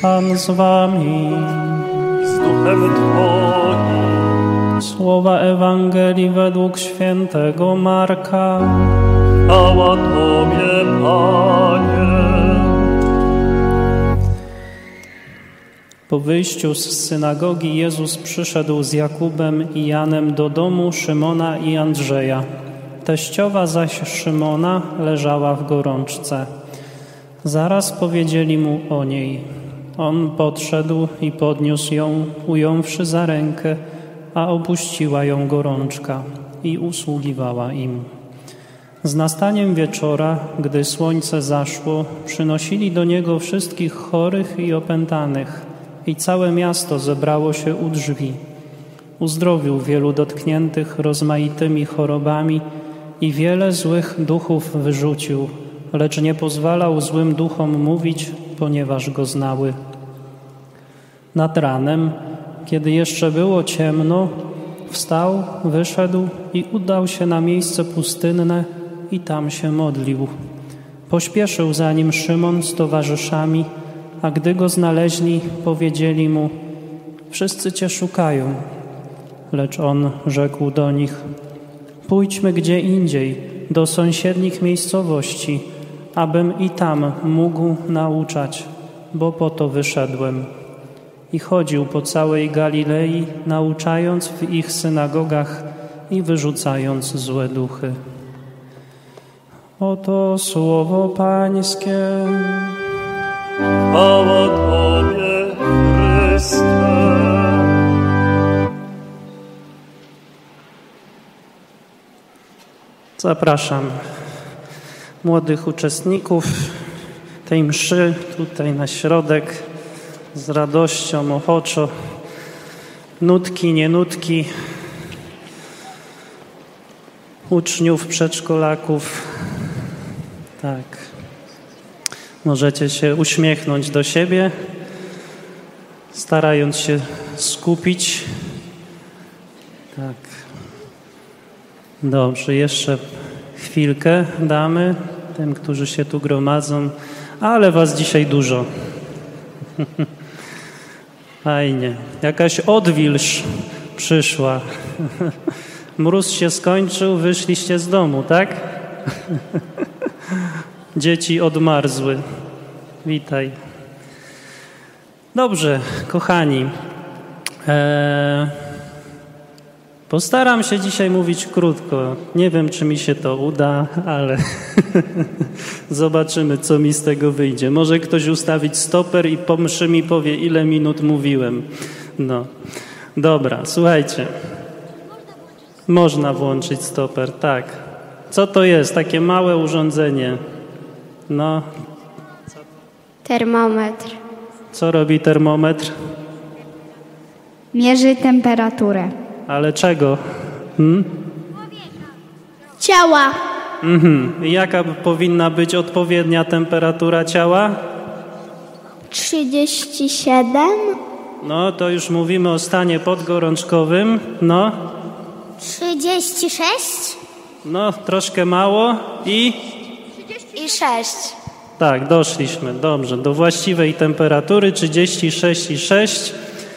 Pan z wami. Z duchem Twoim. Słowa Ewangelii według świętego Marka. Chwała Tobie, Panie. Po wyjściu z synagogi Jezus przyszedł z Jakubem i Janem do domu Szymona i Andrzeja. Teściowa zaś Szymona leżała w gorączce. Zaraz powiedzieli mu o niej. On podszedł i podniósł ją, ująwszy za rękę, a opuściła ją gorączka i usługiwała im. Z nastaniem wieczora, gdy słońce zaszło, przynosili do niego wszystkich chorych i opętanych i całe miasto zebrało się u drzwi. Uzdrowił wielu dotkniętych rozmaitymi chorobami i wiele złych duchów wyrzucił, lecz nie pozwalał złym duchom mówić, ponieważ go znały. Nad ranem, kiedy jeszcze było ciemno, wstał, wyszedł i udał się na miejsce pustynne i tam się modlił. Pośpieszył za nim Szymon z towarzyszami, a gdy go znaleźli, powiedzieli mu: wszyscy Cię szukają. Lecz on rzekł do nich: pójdźmy gdzie indziej, do sąsiednich miejscowości, abym i tam mógł nauczać, bo po to wyszedłem. I chodził po całej Galilei, nauczając w ich synagogach i wyrzucając złe duchy. Oto słowo Pańskie. Chwała Tobie, Chryste. Zapraszam młodych uczestników tej mszy tutaj na środek z radością, ochoczo, nutki, nienutki, uczniów, przedszkolaków. Tak. Możecie się uśmiechnąć do siebie, starając się skupić. Tak. Dobrze, jeszcze chwilkę damy tym, którzy się tu gromadzą, ale was dzisiaj dużo. Fajnie. Jakaś odwilż przyszła. Mróz się skończył, wyszliście z domu, tak? Dzieci odmarzły. Witaj. Dobrze, kochani. Postaram się dzisiaj mówić krótko. Nie wiem, czy mi się to uda, ale zobaczymy, co mi z tego wyjdzie. Może ktoś ustawić stoper i po mszy mi powie, ile minut mówiłem. No, dobra, słuchajcie. Można włączyć stoper, tak. Co to jest? Takie małe urządzenie. No. Termometr. Co robi termometr? Mierzy temperaturę. Ale czego? Ciała. Jaka powinna być odpowiednia temperatura ciała? 37. No, to już mówimy o stanie podgorączkowym. No. 36. No, troszkę mało i 36. tak, doszliśmy. Dobrze, do właściwej temperatury 36,6.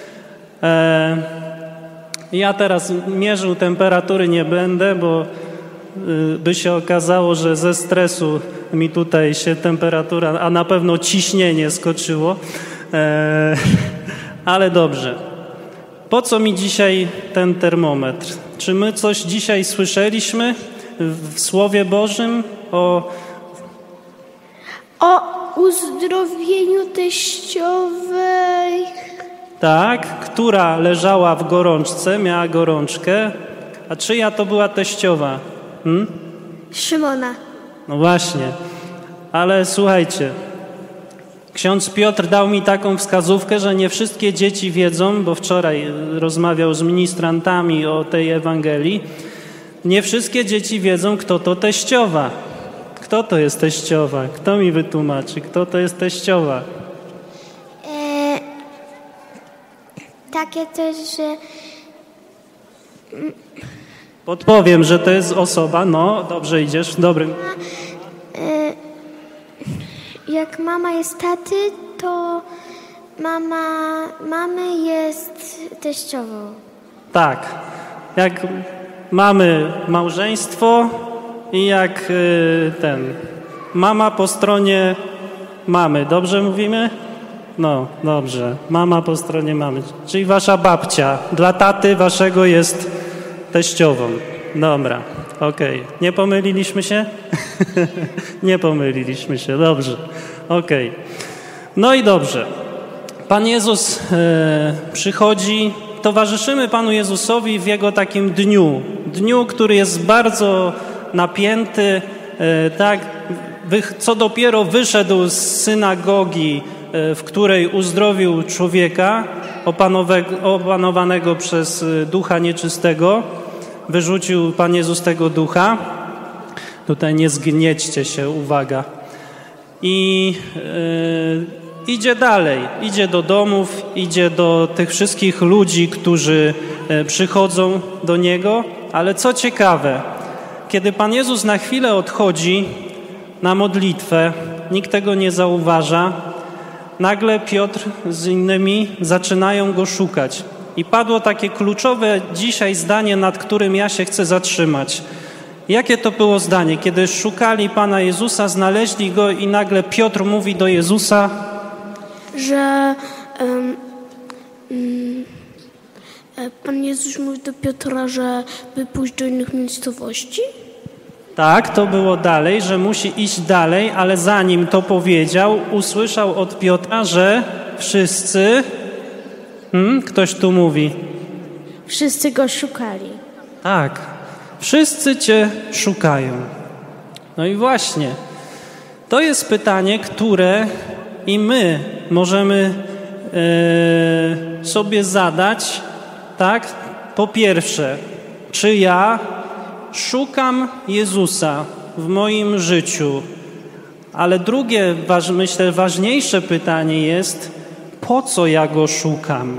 Ja teraz mierzył temperatury nie będę, bo by się okazało, że ze stresu mi tutaj się temperatura, a na pewno ciśnienie skoczyło. Ale dobrze. Po co mi dzisiaj ten termometr? Czy my coś dzisiaj słyszeliśmy w Słowie Bożym o uzdrowieniu teściowej. tak, która leżała w gorączce, miała gorączkę. A czyja to była teściowa? Szymona. No właśnie. Ale słuchajcie, ksiądz Piotr dał mi taką wskazówkę, że nie wszystkie dzieci wiedzą, bo wczoraj rozmawiał z ministrantami o tej Ewangelii. Nie wszystkie dzieci wiedzą, kto to teściowa. Kto to jest teściowa? Kto mi wytłumaczy, kto to jest teściowa? Takie coś, że Podpowiem, że to jest osoba, no dobrze idziesz, dobrym. jak mama jest taty, to mamy jest teściową. Tak. Jak mamy małżeństwo i jak mama po stronie mamy. Dobrze mówimy? No, dobrze. Mama po stronie mamy. Czyli wasza babcia. Dla taty waszego jest teściową. Dobra, okej. Nie pomyliliśmy się? Nie pomyliliśmy się, dobrze. Okej. No i dobrze. Pan Jezus przychodzi, towarzyszymy Panu Jezusowi w Jego takim dniu, który jest bardzo napięty, tak, co dopiero wyszedł z synagogi, w której uzdrowił człowieka opanowanego przez ducha nieczystego. Wyrzucił Pan Jezus tego ducha. Tutaj nie zgniećcie się, uwaga. I idzie dalej, idzie do domów, idzie do tych wszystkich ludzi, którzy przychodzą do Niego. Ale co ciekawe, kiedy Pan Jezus na chwilę odchodzi na modlitwę, nikt tego nie zauważa, nagle Piotr z innymi zaczynają Go szukać. I padło takie kluczowe dzisiaj zdanie, nad którym ja się chcę zatrzymać. Jakie to było zdanie? Kiedy szukali Pana Jezusa, znaleźli Go i nagle Piotr mówi do Jezusa, że Pan Jezus mówi do Piotra, że by pójść do innych miejscowości? Tak, to było dalej, że musi iść dalej, ale zanim to powiedział, usłyszał od Piotra, że wszyscy... Ktoś tu mówi. Wszyscy Go szukali. Tak, wszyscy Cię szukają. No i właśnie, to jest pytanie, które i my możemy sobie zadać, tak? Po pierwsze, czy ja szukam Jezusa w moim życiu? Ale drugie, myślę, ważniejsze pytanie jest, po co ja Go szukam?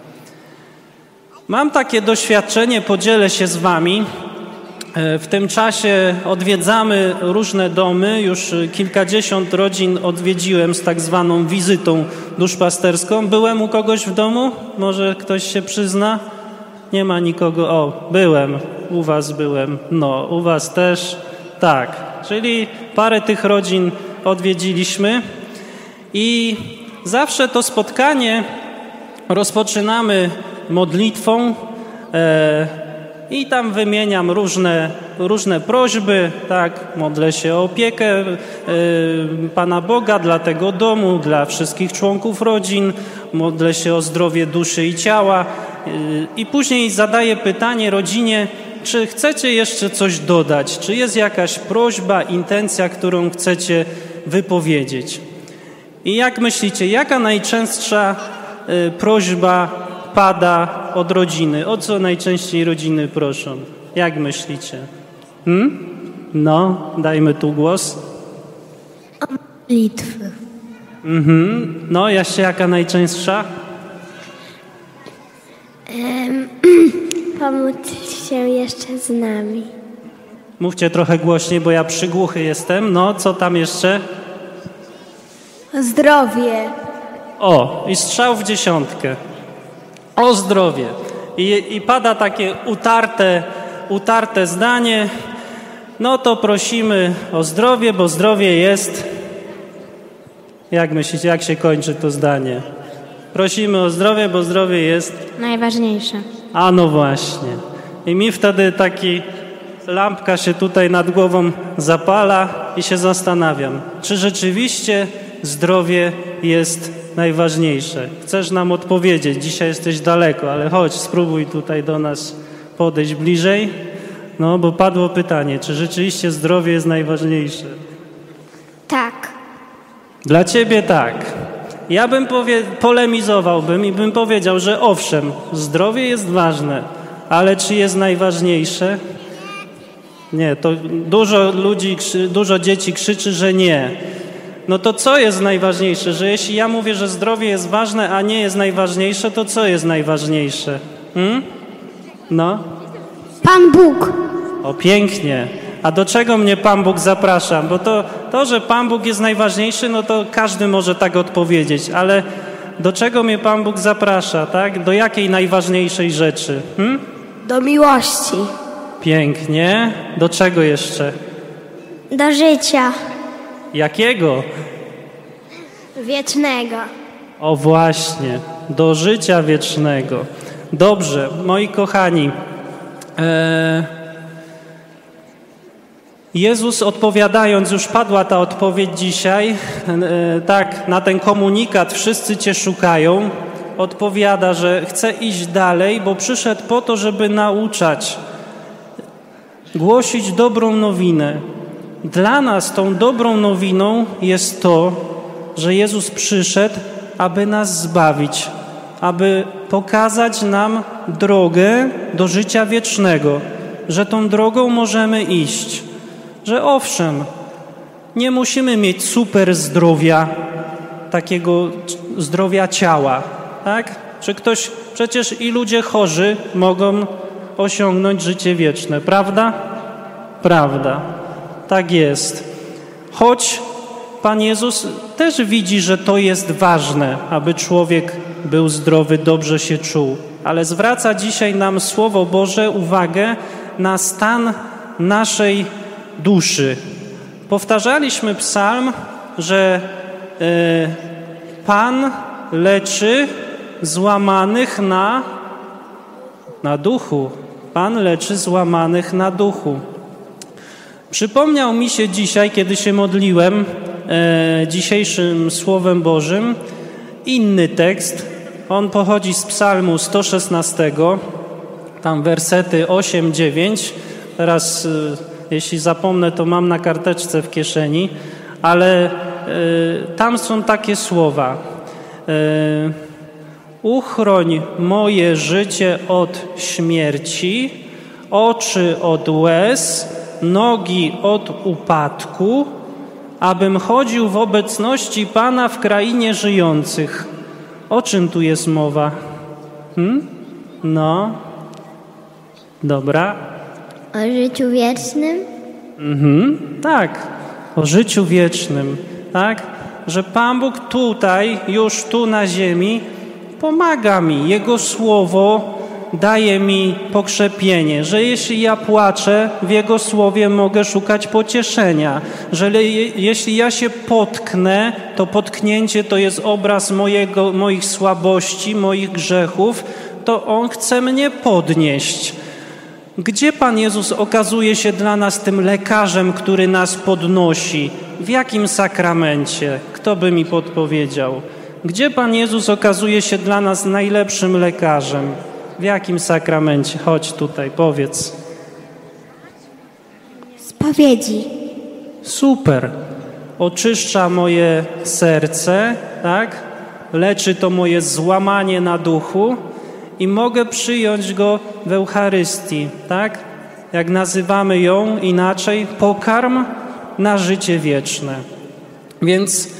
Mam takie doświadczenie, podzielę się z Wami. W tym czasie odwiedzamy różne domy. Już kilkadziesiąt rodzin odwiedziłem z tak zwaną wizytą duszpasterską. Byłem u kogoś w domu? Może ktoś się przyzna? Nie ma nikogo. O, byłem. U Was byłem. No, u Was też. Tak. Czyli parę tych rodzin odwiedziliśmy. I zawsze to spotkanie rozpoczynamy modlitwą i tam wymieniam różne prośby, tak, modlę się o opiekę Pana Boga dla tego domu, dla wszystkich członków rodzin, modlę się o zdrowie duszy i ciała i później zadaję pytanie rodzinie, czy chcecie jeszcze coś dodać, czy jest jakaś prośba, intencja, którą chcecie wypowiedzieć. I jak myślicie, jaka najczęstsza prośba pada od rodziny? O co najczęściej rodziny proszą? Jak myślicie? No, dajmy tu głos. O modlitwy. No, jeszcze jaka najczęstsza? Pomóc się jeszcze z nami. Mówcie trochę głośniej, bo ja przygłuchy jestem. No, co tam jeszcze? Zdrowie. O, i strzał w dziesiątkę. O zdrowie. I pada takie utarte zdanie. No to prosimy o zdrowie, bo zdrowie jest... Jak myślicie, jak się kończy to zdanie? Prosimy o zdrowie, bo zdrowie jest... Najważniejsze. A no właśnie. I mi wtedy taki lampka się tutaj nad głową zapala i się zastanawiam, czy rzeczywiście zdrowie jest najważniejsze. Chcesz nam odpowiedzieć? Dzisiaj jesteś daleko, ale chodź, spróbuj tutaj do nas podejść bliżej. No, bo padło pytanie, czy rzeczywiście zdrowie jest najważniejsze? Tak. Dla ciebie tak. Ja bym polemizowałbym i bym powiedział, że owszem, zdrowie jest ważne, ale czy jest najważniejsze? Nie, to dużo dzieci krzyczy, że nie. No to co jest najważniejsze? Że jeśli ja mówię, że zdrowie jest ważne, a nie jest najważniejsze, to co jest najważniejsze? No? Pan Bóg. O, pięknie. A do czego mnie Pan Bóg zaprasza? Bo to, że Pan Bóg jest najważniejszy, no to każdy może tak odpowiedzieć, do czego mnie Pan Bóg zaprasza, tak? Do jakiej najważniejszej rzeczy? Do miłości. Pięknie. Do czego jeszcze? Do życia Jakiego? wiecznego. O właśnie, do życia wiecznego. Dobrze, moi kochani. Jezus odpowiadając, już padła ta odpowiedź dzisiaj, tak, na ten komunikat wszyscy Cię szukają, odpowiada, że chce iść dalej, bo przyszedł po to, żeby nauczać, głosić dobrą nowinę. Dla nas tą dobrą nowiną jest to, że Jezus przyszedł, aby nas zbawić, aby pokazać nam drogę do życia wiecznego, że tą drogą możemy iść, że owszem, nie musimy mieć super zdrowia, takiego zdrowia ciała, tak? Czy ktoś, przecież i ludzie chorzy mogą osiągnąć życie wieczne, prawda? Prawda, tak jest. Choć Pan Jezus też widzi, że to jest ważne, aby człowiek był zdrowy, dobrze się czuł, ale zwraca dzisiaj nam Słowo Boże uwagę na stan naszej duszy. Powtarzaliśmy psalm, że Pan leczy złamanych na duchu. Pan leczy złamanych na duchu. Przypomniał mi się dzisiaj, kiedy się modliłem dzisiejszym Słowem Bożym, inny tekst. On pochodzi z psalmu 116, tam wersety 8-9. Teraz, jeśli zapomnę, to mam na karteczce w kieszeni, ale tam są takie słowa. Uchroń moje życie od śmierci, oczy od łez, nogi od upadku, abym chodził w obecności Pana w krainie żyjących. O czym tu jest mowa? No, dobra. O życiu wiecznym? Tak, o życiu wiecznym, tak? Że Pan Bóg tutaj, już tu na ziemi, pomaga mi. Jego Słowo daje mi pokrzepienie, że jeśli ja płaczę, w Jego Słowie mogę szukać pocieszenia, że jeśli ja się potknę, to potknięcie to jest obraz moich słabości, moich grzechów, to On chce mnie podnieść. Gdzie Pan Jezus okazuje się dla nas tym lekarzem, który nas podnosi? W jakim sakramencie? Kto by mi podpowiedział? Gdzie Pan Jezus okazuje się dla nas najlepszym lekarzem? W jakim sakramencie? Chodź tutaj, powiedz. Spowiedzi. Super. Oczyszcza moje serce, tak? Leczy to moje złamanie na duchu i mogę przyjąć Go w Eucharystii, tak? Jak nazywamy ją inaczej, pokarm na życie wieczne. Więc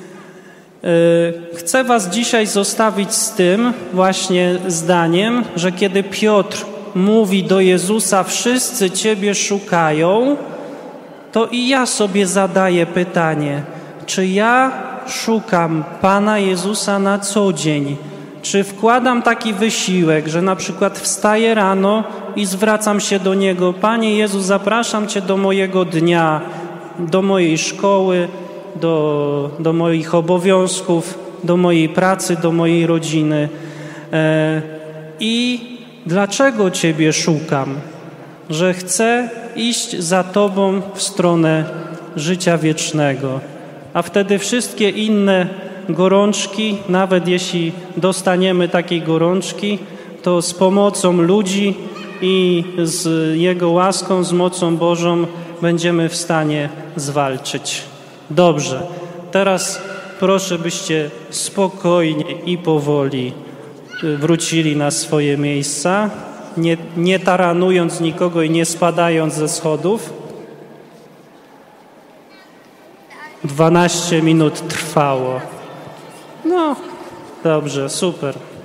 chcę Was dzisiaj zostawić z tym właśnie zdaniem, że kiedy Piotr mówi do Jezusa, wszyscy Ciebie szukają, to i ja sobie zadaję pytanie, czy ja szukam Pana Jezusa na co dzień? Czy wkładam taki wysiłek, że na przykład wstaję rano i zwracam się do Niego, Panie Jezu, zapraszam Cię do mojego dnia, do mojej szkoły, do moich obowiązków, do mojej pracy, do mojej rodziny. I dlaczego Ciebie szukam? Że chcę iść za Tobą w stronę życia wiecznego. A wtedy wszystkie inne gorączki, nawet jeśli dostaniemy takiej gorączki, to z pomocą ludzi i z Jego łaską, z mocą Bożą będziemy w stanie zwalczyć. Dobrze, teraz proszę, byście spokojnie i powoli wrócili na swoje miejsca, nie taranując nikogo i nie spadając ze schodów. 12 minut trwało. No, dobrze, super.